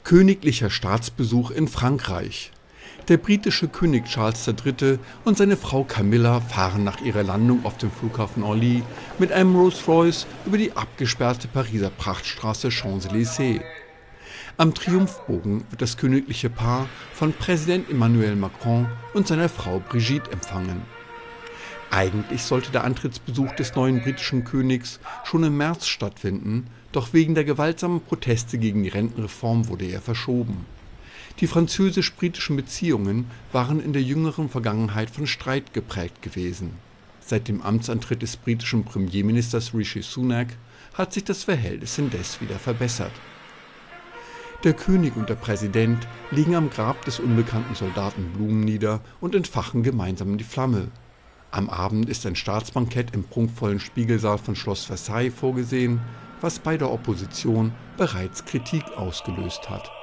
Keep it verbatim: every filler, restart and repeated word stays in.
Königlicher Staatsbesuch in Frankreich. Der britische König Charles der Dritte und seine Frau Camilla fahren nach ihrer Landung auf dem Flughafen Orly mit einem Rolls-Royce über die abgesperrte Pariser Prachtstraße Champs-Élysées. Am Triumphbogen wird das königliche Paar von Präsident Emmanuel Macron und seiner Frau Brigitte empfangen. Eigentlich sollte der Antrittsbesuch des neuen britischen Königs schon im März stattfinden, doch wegen der gewaltsamen Proteste gegen die Rentenreform wurde er verschoben. Die französisch-britischen Beziehungen waren in der jüngeren Vergangenheit von Streit geprägt gewesen. Seit dem Amtsantritt des britischen Premierministers Rishi Sunak hat sich das Verhältnis indes wieder verbessert. Der König und der Präsident legen am Grab des unbekannten Soldaten Blumen nieder und entfachen gemeinsam die Flamme. Am Abend ist ein Staatsbankett im prunkvollen Spiegelsaal von Schloss Versailles vorgesehen, was bei der Opposition bereits Kritik ausgelöst hat.